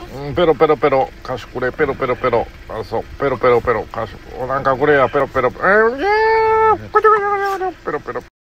うん、ペロペロペロ、歌手これ、ペロペロペロ、あ、そう、ペロペロペロ、歌手、なんかこれや、ペロペロ、いやー、こちょこちょこちょ、ペロペロ。